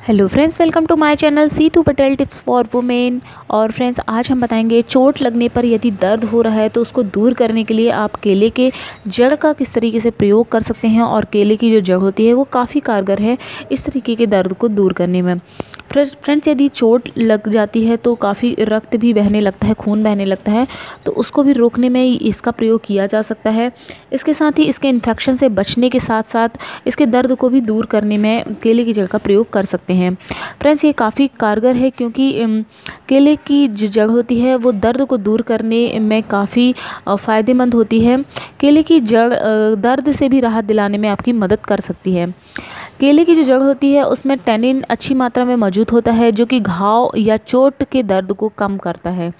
Hello friends, welcome to my channel Situ Patel tips for women. और friends, आज हम बताएंगे चोट लगने पर यदि दर्द हो रहा है तो उसको दूर करने के लिए आप केले के जड़ का किस तरीके से प्रयोग कर सकते हैं। और केले की जो जड़ होती है वो काफ़ी कारगर है इस तरीके के दर्द को दूर करने में। फ्रेंड्स, यदि चोट लग जाती है तो काफ़ी रक्त भी बहने लगता है, खून बहने लगता है, तो उसको भी रोकने में इसका प्रयोग किया जा सकता है। इसके साथ ही इसके इन्फेक्शन से बचने के साथ साथ इसके दर्द को भी दूर करने में केले की जड़ का प्रयोग कर सकते हैं। फ्रेंड्स, ये काफ़ी कारगर है क्योंकि केले की जो जड़ होती है वो दर्द को दूर करने में काफ़ी फ़ायदेमंद होती है। केले की जड़ दर्द से भी राहत दिलाने में आपकी मदद कर सकती है। केले की जो जड़ होती है उसमें टैनिन अच्छी मात्रा में मौजूद होता है जो कि घाव या चोट के दर्द को कम करता है।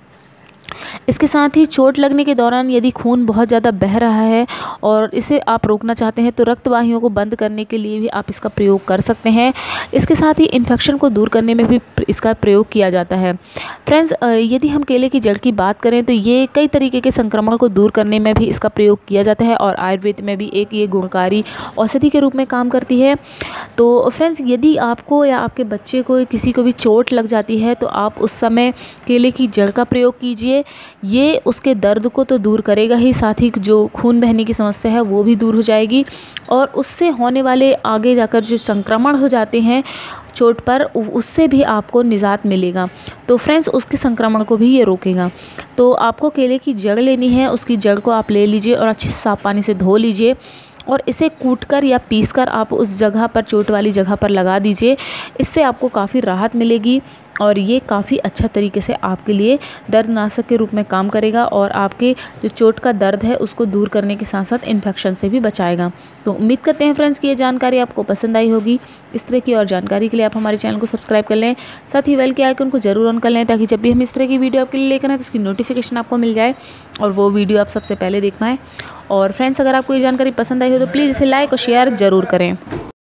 इसके साथ ही चोट लगने के दौरान यदि खून बहुत ज़्यादा बह रहा है और इसे आप रोकना चाहते हैं तो रक्तवाहियों को बंद करने के लिए भी आप इसका प्रयोग कर सकते हैं। इसके साथ ही इन्फेक्शन को दूर करने में भी इसका प्रयोग किया जाता है। फ्रेंड्स, यदि हम केले की जड़ की बात करें तो ये कई तरीके के संक्रमण को दूर करने में भी इसका प्रयोग किया जाता है और आयुर्वेद में भी एक ये गुणकारी औषधि के रूप में काम करती है। तो फ्रेंड्स, यदि आपको या आपके बच्चे को किसी को भी चोट लग जाती है तो आप उस समय केले की जड़ का प्रयोग कीजिए। ये उसके दर्द को तो दूर करेगा ही, साथ ही जो खून बहने की समस्या है वो भी दूर हो जाएगी और उससे होने वाले आगे जाकर जो संक्रमण हो जाते हैं चोट पर, उससे भी आपको निजात मिलेगा। तो फ्रेंड्स, उसके संक्रमण को भी ये रोकेगा। तो आपको केले की जड़ लेनी है, उसकी जड़ को आप ले लीजिए और अच्छे साफ पानी से धो लीजिए और इसे कूटकर या पीसकर आप उस जगह पर, चोट वाली जगह पर लगा दीजिए। इससे आपको काफ़ी राहत मिलेगी और ये काफ़ी अच्छा तरीके से आपके लिए दर्दनाशक के रूप में काम करेगा और आपके जो चोट का दर्द है उसको दूर करने के साथ साथ इन्फेक्शन से भी बचाएगा। तो उम्मीद करते हैं फ्रेंड्स कि ये जानकारी आपको पसंद आई होगी। इस तरह की और जानकारी के लिए आप हमारे चैनल को सब्सक्राइब कर लें, साथ ही बेल के आइकन को जरूर ऑन कर लें ताकि जब भी हम इस तरह की वीडियो आपके लिए लेकर आए तो उसकी नोटिफिकेशन आपको मिल जाए और वो वीडियो आप सबसे पहले देख पाएँ। और फ्रेंड्स, अगर आपको ये जानकारी पसंद आई हो तो प्लीज़ इसे लाइक और शेयर ज़रूर करें।